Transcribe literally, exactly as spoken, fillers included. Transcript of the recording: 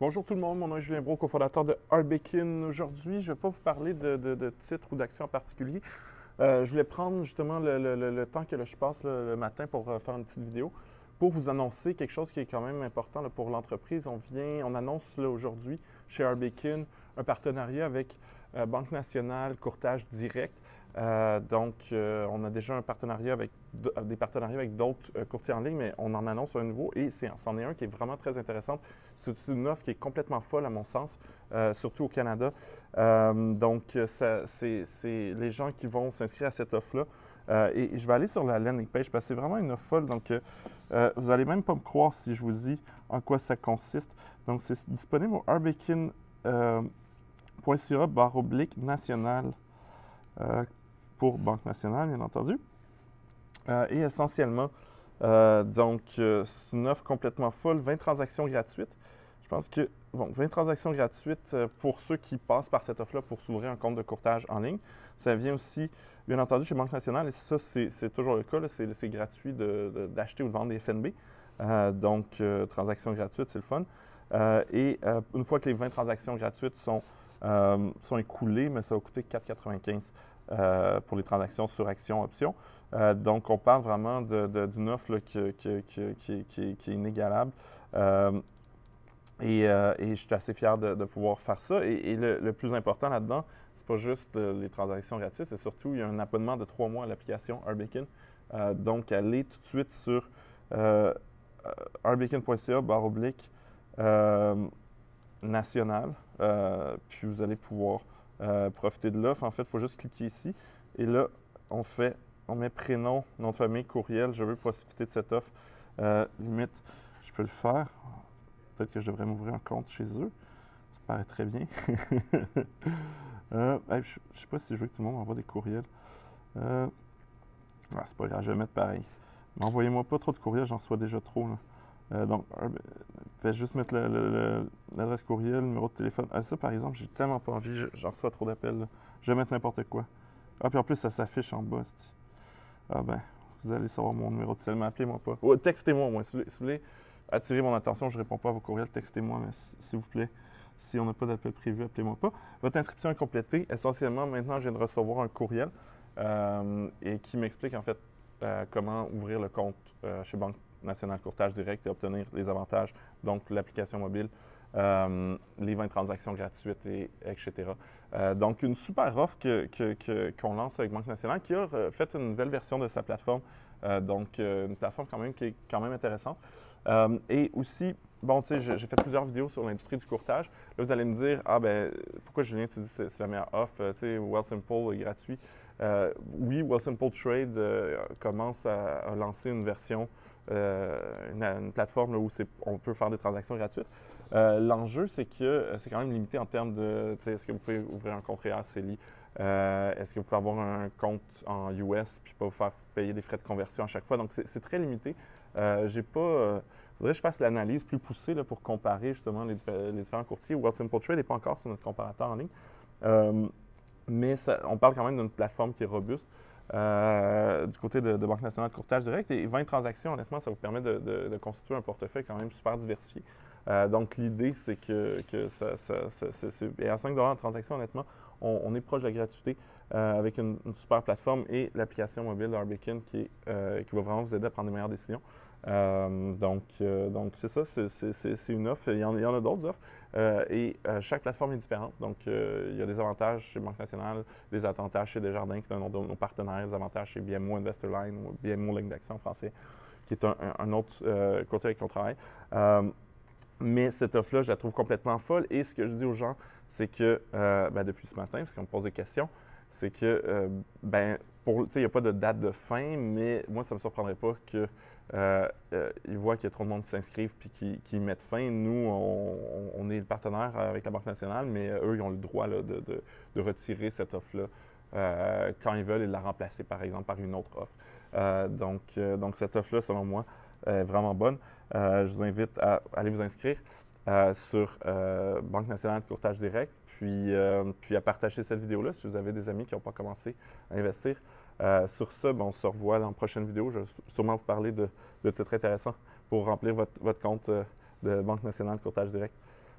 Bonjour tout le monde, mon nom est Julien Brault, cofondateur de Arbekin. Aujourd'hui, je ne vais pas vous parler de, de, de titres ou d'actions en particulier. Euh, je voulais prendre justement le, le, le, le temps que là, je passe là, le matin pour euh, faire une petite vidéo pour vous annoncer quelque chose qui est quand même important là, pour l'entreprise. On vient, on annonce aujourd'hui chez Arbekin un partenariat avec euh, Banque Nationale, courtage direct. Euh, donc, euh, on a déjà un partenariat avec des partenariats avec d'autres euh, courtiers en ligne, mais on en annonce un nouveau et c'en est un qui est vraiment très intéressant. C'est une offre qui est complètement folle à mon sens, euh, surtout au Canada. Euh, donc, c'est les gens qui vont s'inscrire à cette offre-là. Euh, et, et je vais aller sur la landing page parce que c'est vraiment une offre folle. Donc, euh, vous n'allez même pas me croire si je vous dis en quoi ça consiste. Donc, c'est disponible au arbekin point c a barre oblique national. Euh, pour Banque Nationale, bien entendu. Euh, et essentiellement, euh, donc, euh, c'est une offre complètement folle, vingt transactions gratuites. Je pense que, bon, vingt transactions gratuites euh, pour ceux qui passent par cette offre-là pour s'ouvrir un compte de courtage en ligne. Ça vient aussi, bien entendu, chez Banque Nationale, et ça, c'est toujours le cas, c'est gratuit d'acheter de, de, ou de vendre des F N B. Euh, donc, euh, transactions gratuites, c'est le fun. Euh, et euh, une fois que les vingt transactions gratuites sont, euh, sont écoulées, mais ça va coûter quatre quatre-vingt-quinze. Euh, pour les transactions sur action option. Euh, donc, on parle vraiment d'une offre là, qui, qui, qui, qui, qui, qui est inégalable. Euh, et, euh, et je suis assez fier de, de pouvoir faire ça. Et, et le, le plus important là-dedans, c'est pas juste euh, les transactions gratuites, c'est surtout il y a un abonnement de trois mois à l'application Arbekin. Euh, donc, allez tout de suite sur euh, arbekin point c a barre oblique national. Euh, puis vous allez pouvoir Euh, profiter de l'offre. En fait, il faut juste cliquer ici. Et là, on fait, on met prénom, nom de famille, courriel. Je veux profiter de cette offre. Euh, limite, je peux le faire. Peut-être que je devrais m'ouvrir un compte chez eux. Ça paraît très bien. euh, je ne sais pas si je veux que tout le monde m'envoie des courriels. Euh, ah, c'est pas grave, je vais mettre pareil. Mais envoyez-moi pas trop de courriels, j'en reçois déjà trop. Là. Euh, donc, euh, fais juste mettre l'adresse courriel, le numéro de téléphone. Ah, ça, par exemple, j'ai tellement pas envie, j'en reçois trop d'appels. Je vais mettre n'importe quoi. Ah, puis en plus, ça s'affiche en bas. Ah ben, vous allez savoir mon numéro de téléphone, appelez-moi pas. Oh, textez-moi, moi. Si vous, si vous voulez attirer mon attention, je ne réponds pas à vos courriels, textez-moi, mais s'il vous plaît, si on n'a pas d'appel prévu, appelez-moi pas. Votre inscription est complétée. Essentiellement, maintenant, je viens de recevoir un courriel euh, et qui m'explique, en fait, euh, comment ouvrir le compte euh, chez Banque Nationale Courtage Direct et obtenir les avantages, donc l'application mobile, euh, les vingt transactions gratuites, et, etc. Euh, donc, une super offre qu'on que, que, qu'on lance avec Banque Nationale qui a fait une nouvelle version de sa plateforme. Euh, donc, euh, une plateforme quand même qui est quand même intéressante. Euh, et aussi, bon, tu sais, j'ai fait plusieurs vidéos sur l'industrie du courtage. Là, vous allez me dire, ah ben, pourquoi Julien, tu dis que c'est la meilleure offre, tu sais, Wealthsimple est gratuit. Euh, oui, Wealthsimple Trade euh, commence à, à lancer une version Euh, une, une plateforme là, où on peut faire des transactions gratuites. Euh, L'enjeu, c'est que euh, c'est quand même limité en termes de, est-ce que vous pouvez ouvrir un compte Réa C E L I? Euh, est-ce que vous pouvez avoir un compte en U S puis pas vous faire payer des frais de conversion à chaque fois? Donc, c'est très limité. Euh, j'ai pas... Euh, faudrait que je fasse l'analyse plus poussée là, pour comparer justement les, les différents courtiers. Wealthsimple Trade n'est pas encore sur notre comparateur en ligne. Euh, mais ça, on parle quand même d'une plateforme qui est robuste. Euh, du côté de, de Banque Nationale de Courtage Direct. Et vingt transactions, honnêtement, ça vous permet de, de, de constituer un portefeuille quand même super diversifié. Euh, donc, l'idée, c'est que, que ça, ça, ça, ça c'est... Et à cinq dollars de transaction, honnêtement, on, on est proche de la gratuité euh, avec une, une super plateforme et l'application mobile d'Arbekin qui, euh, qui va vraiment vous aider à prendre des meilleures décisions. Euh, donc, euh, donc c'est ça, c'est une offre. Il y en, il y en a d'autres offres. Euh, et euh, chaque plateforme est différente. Donc, euh, il y a des avantages chez Banque Nationale, des avantages chez Desjardins, qui est un de nos partenaires, des avantages chez B M O Investorline ou B M O Ligne d'action en français, qui est un, un, un autre euh, côté avec qui on travaille. Euh, mais cette offre-là, je la trouve complètement folle. Et ce que je dis aux gens, c'est que, euh, ben, depuis ce matin, parce qu'on me pose des questions, c'est que, euh, ben, pour, il n'y a pas de date de fin, mais moi, ça ne me surprendrait pas qu'ils euh, euh, voient qu'il y a trop de monde qui s'inscrivent puis qui, qui mettent fin. Nous, on, on est le partenaire avec la Banque Nationale, mais eux, ils ont le droit là, de, de, de retirer cette offre-là euh, quand ils veulent et de la remplacer, par exemple, par une autre offre. Euh, donc, euh, donc, cette offre-là, selon moi, est vraiment bonne. Euh, je vous invite à aller vous inscrire euh, sur euh, Banque Nationale de Courtage Direct, puis, euh, puis à partager cette vidéo-là si vous avez des amis qui n'ont pas commencé à investir. Euh, sur ce, ben, on se revoit dans la prochaine vidéo. Je vais sûrement vous parler de, de titres intéressants pour remplir votre, votre compte euh, de Banque Nationale de Courtage Direct.